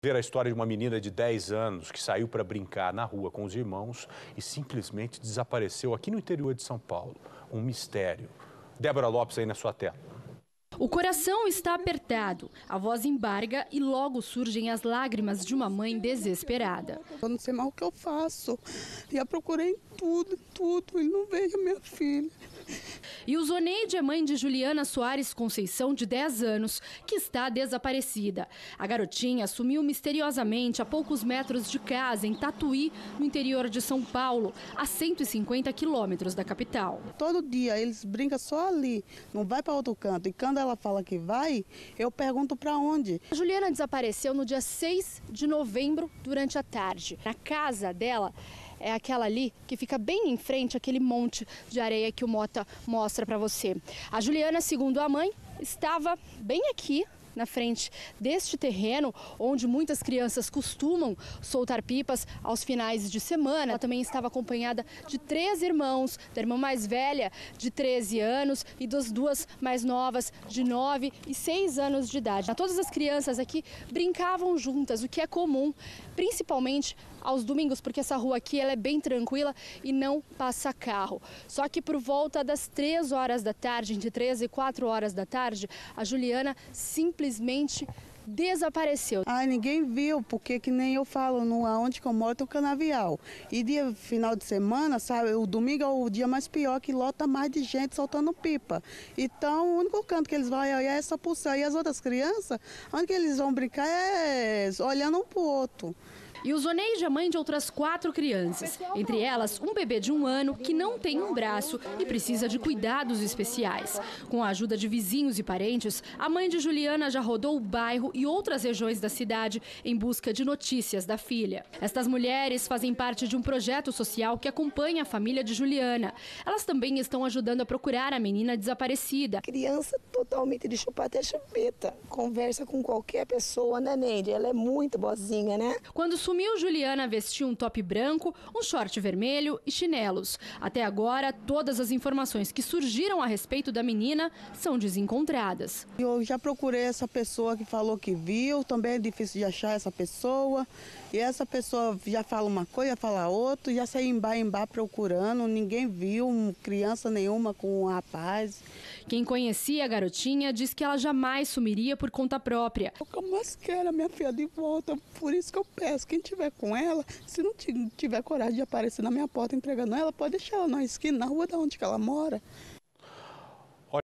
Ver a história de uma menina de 10 anos que saiu para brincar na rua com os irmãos e simplesmente desapareceu aqui no interior de São Paulo. Um mistério. Débora Lopes aí na sua tela. O coração está apertado, a voz embarga e logo surgem as lágrimas de uma mãe desesperada. Eu não sei mais o que eu faço. Já procurei em tudo, e não vejo a minha filha. E o Zoneide é mãe de Juliana Soares Conceição, de 10 anos, que está desaparecida. A garotinha sumiu misteriosamente a poucos metros de casa, em Tatuí, no interior de São Paulo, a 150 quilômetros da capital. Todo dia eles brincam só ali, não vai para outro canto. E quando ela fala que vai, eu pergunto para onde. A Juliana desapareceu no dia 6 de novembro, durante a tarde. Na casa dela é aquela ali que fica bem em frente àquele monte de areia que o Mota mostra para você. A Juliana, segundo a mãe, estava bem aqui na frente deste terreno, onde muitas crianças costumam soltar pipas aos finais de semana. Ela também estava acompanhada de 3 irmãos, da irmã mais velha, de 13 anos, e das 2 mais novas, de 9 e 6 anos de idade. Todas as crianças aqui brincavam juntas, o que é comum, principalmente aos domingos, porque essa rua aqui ela é bem tranquila e não passa carro. Só que por volta das 3 horas da tarde, entre 3 e 4 horas da tarde, a Juliana simplesmente desapareceu. Ninguém viu, porque que nem eu falo, aonde que eu moro tem um canavial. E dia final de semana, sabe, o domingo é o dia mais pior, que lota mais de gente soltando pipa. Então, o único canto que eles vão é essa pulsar. E as outras crianças, onde que eles vão brincar é olhando um pro outro. E o Zoneide é mãe de outras 4 crianças, entre elas um bebê de 1 ano que não tem um braço e precisa de cuidados especiais. Com a ajuda de vizinhos e parentes, a mãe de Juliana já rodou o bairro e outras regiões da cidade em busca de notícias da filha. Estas mulheres fazem parte de um projeto social que acompanha a família de Juliana. Elas também estão ajudando a procurar a menina desaparecida. A criança totalmente de chupar até chupeta, conversa com qualquer pessoa, né, Neide? Ela é muito boazinha, né? Quando sumiu, Juliana vestiu um top branco, um short vermelho e chinelos. Até agora, todas as informações que surgiram a respeito da menina são desencontradas. Eu já procurei essa pessoa que falou que viu, também é difícil de achar essa pessoa. E essa pessoa já fala uma coisa, já fala outra, já saí em bar procurando, ninguém viu criança nenhuma com um rapaz. Quem conhecia a garotinha diz que ela jamais sumiria por conta própria. Eu mais quero a minha filha de volta, por isso que eu peço, quem tiver com ela, se não tiver coragem de aparecer na minha porta entregando ela, pode deixar ela na esquina, na rua de onde que ela mora.